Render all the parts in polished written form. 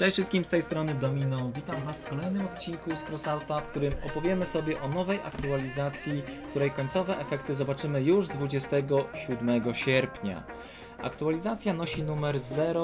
Cześć wszystkim, z tej strony Domino. Witam Was w kolejnym odcinku z Crossouta, w którym opowiemy sobie o nowej aktualizacji, której końcowe efekty zobaczymy już 27 sierpnia. Aktualizacja nosi numer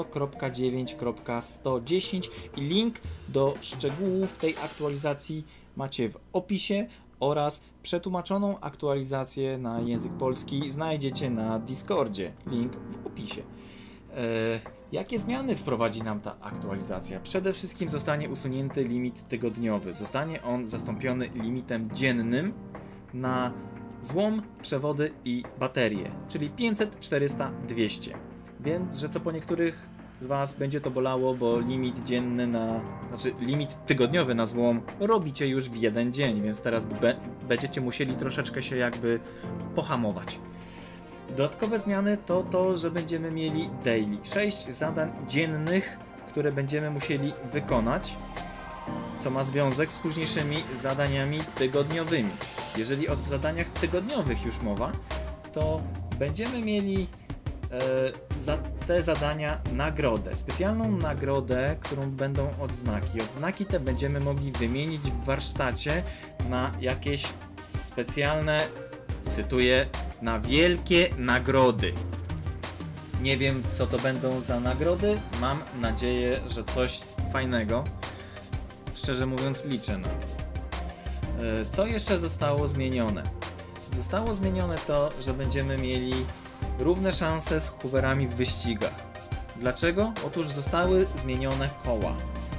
0.9.110 i link do szczegółów tej aktualizacji macie w opisie oraz przetłumaczoną aktualizację na język polski znajdziecie na Discordzie. Link w opisie. Jakie zmiany wprowadzi nam ta aktualizacja? Przede wszystkim zostanie usunięty limit tygodniowy. Zostanie on zastąpiony limitem dziennym na złom, przewody i baterie, czyli 500, 400, 200. Wiem, że co po niektórych z Was będzie to bolało, bo limit dzienny limit tygodniowy na złom robicie już w jeden dzień, więc teraz będziecie musieli troszeczkę się jakby pohamować. Dodatkowe zmiany to to, że będziemy mieli daily. 6 zadań dziennych, które będziemy musieli wykonać, co ma związek z późniejszymi zadaniami tygodniowymi. Jeżeli o zadaniach tygodniowych już mowa, to będziemy mieli za te zadania nagrodę. Specjalną nagrodę, którą będą odznaki. Odznaki te będziemy mogli wymienić w warsztacie na jakieś specjalne, cytuję, na wielkie nagrody. Nie wiem, co to będą za nagrody. Mam nadzieję, że coś fajnego. Szczerze mówiąc, liczę na to. Co jeszcze zostało zmienione? Zostało zmienione to, że będziemy mieli równe szanse z hooverami w wyścigach. Dlaczego? Otóż zostały zmienione koła.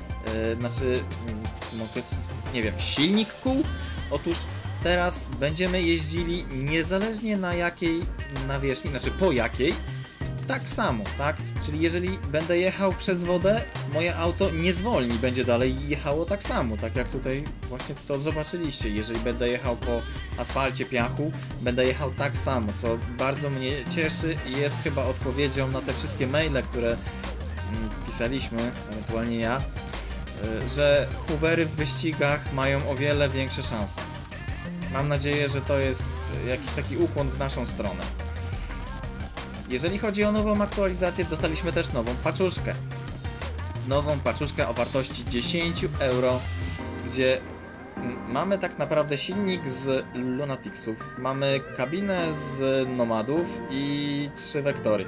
Silnik kół? Otóż teraz będziemy jeździli niezależnie na jakiej nawierzchni, po jakiej, tak samo, tak? Czyli jeżeli będę jechał przez wodę, moje auto nie zwolni, będzie dalej jechało tak samo, tak jak tutaj właśnie to zobaczyliście. Jeżeli będę jechał po asfalcie, piachu, będę jechał tak samo, co bardzo mnie cieszy i jest chyba odpowiedzią na te wszystkie maile, które pisaliśmy, ewentualnie ja, że hoovery w wyścigach mają o wiele większe szanse. Mam nadzieję, że to jest jakiś taki ukłon w naszą stronę. Jeżeli chodzi o nową aktualizację, dostaliśmy też nową paczuszkę. Nową paczuszkę o wartości 10 euro, gdzie mamy tak naprawdę silnik z Lunaticsów, mamy kabinę z Nomadów i 3 wektory.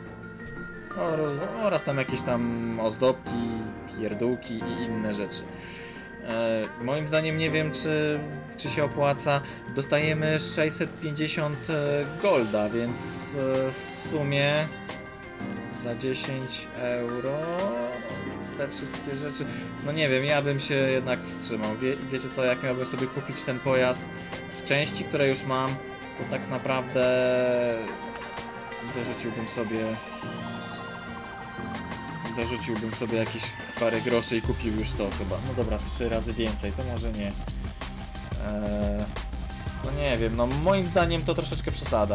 Oraz tam jakieś tam ozdobki, pierdółki i inne rzeczy. Moim zdaniem nie wiem, czy się opłaca. Dostajemy 650 golda, więc w sumie za 10 euro te wszystkie rzeczy, no nie wiem, ja bym się jednak wstrzymał. Wiecie co, jak miałbym sobie kupić ten pojazd z części, które już mam, to tak naprawdę dorzuciłbym sobie jakieś parę groszy i kupił już to chyba. No dobra, 3 razy więcej, to może nie. No nie wiem, no moim zdaniem to troszeczkę przesada.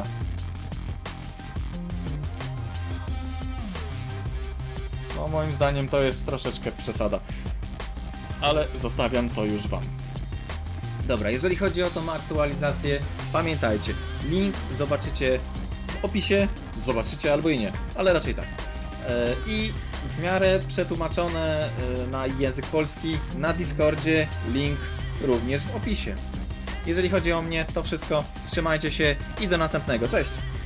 No moim zdaniem to jest troszeczkę przesada. Ale zostawiam to już Wam. Dobra, jeżeli chodzi o tą aktualizację, pamiętajcie, link zobaczycie w opisie, zobaczycie albo i nie, ale raczej tak. I w miarę przetłumaczone na język polski na Discordzie, link również w opisie. Jeżeli chodzi o mnie, to wszystko. Trzymajcie się i do następnego. Cześć!